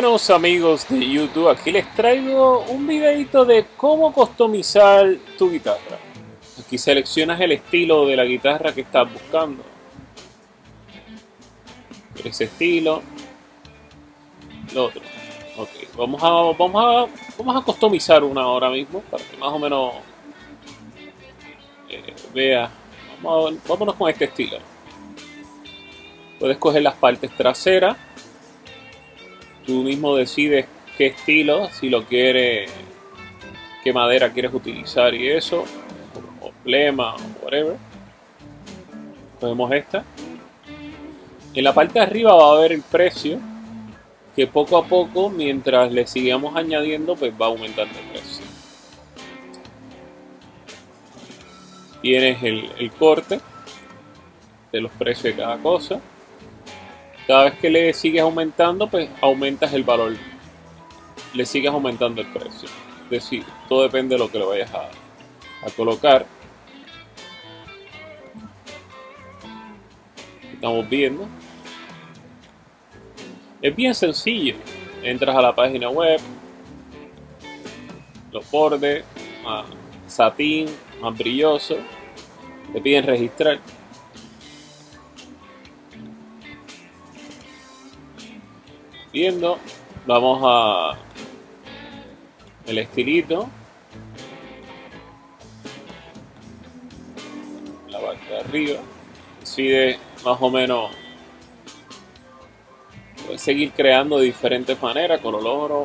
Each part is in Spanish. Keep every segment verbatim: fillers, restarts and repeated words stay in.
Buenos amigos de YouTube, aquí les traigo un videito de cómo customizar tu guitarra. Aquí seleccionas el estilo de la guitarra que estás buscando. Ese estilo, lo otro. Ok, vamos a, vamos a, vamos a customizar una ahora mismo para que más o menos eh, vea. Vamos a, vámonos con este estilo. Puedes coger las partes traseras. Tú mismo decides qué estilo, si lo quieres, qué madera quieres utilizar y eso, o, o plema o whatever. Cogemos esta. En la parte de arriba va a haber el precio, que poco a poco, mientras le sigamos añadiendo, pues va aumentando el precio. Tienes el, el corte de los precios de cada cosa. Cada vez que le sigues aumentando, pues aumentas el valor. Le sigues aumentando el precio. Es decir, todo depende de lo que le vayas a, a colocar. Estamos viendo. Es bien sencillo. Entras a la página web. Los bordes. Más satín. Más brilloso. Te piden registrar. Viendo, vamos a el estilito, la parte de arriba, decide más o menos, puedes seguir creando de diferentes maneras, color oro,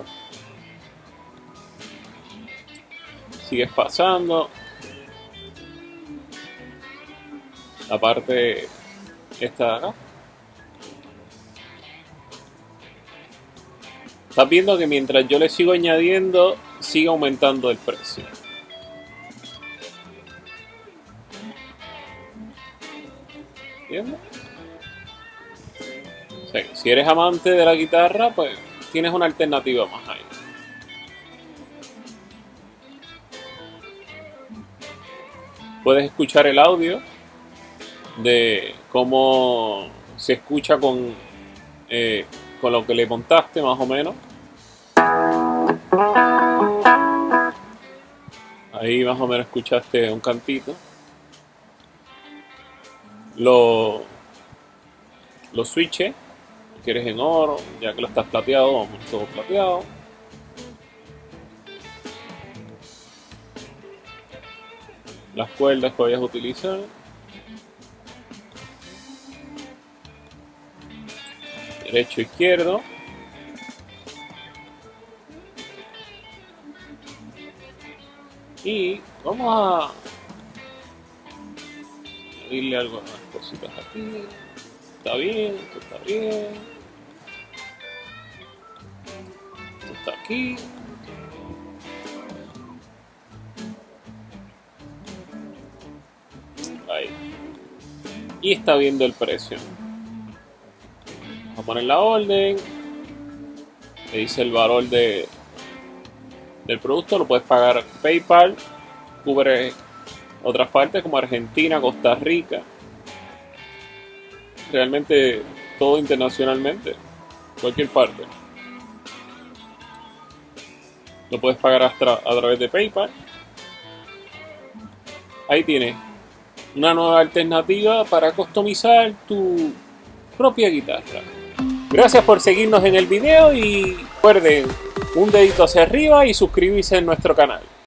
sigues pasando, la parte esta de acá. Estás viendo que mientras yo le sigo añadiendo, sigue aumentando el precio. ¿Entiendes? O sea, si eres amante de la guitarra, pues tienes una alternativa más ahí. Puedes escuchar el audio de cómo se escucha con... Eh, con lo que le montaste más o menos. Ahí más o menos escuchaste un cantito. Lo, los switches, quieres en oro, ya que lo estás plateado, vamos todo plateado. Las cuerdas que vayas a utilizar. Derecho, izquierdo. Y vamos a añadirle algunas cositas aquí. Está bien, esto está bien. Esto está aquí. Ahí. Y está viendo el precio. Vamos a poner la orden, te dice el valor de, del producto, lo puedes pagar PayPal, cubre otras partes como Argentina, Costa Rica, realmente todo internacionalmente, cualquier parte. Lo puedes pagar hasta a través de PayPal. Ahí tienes una nueva alternativa para customizar tu propia guitarra. Gracias por seguirnos en el video y recuerden un dedito hacia arriba y suscribirse en nuestro canal.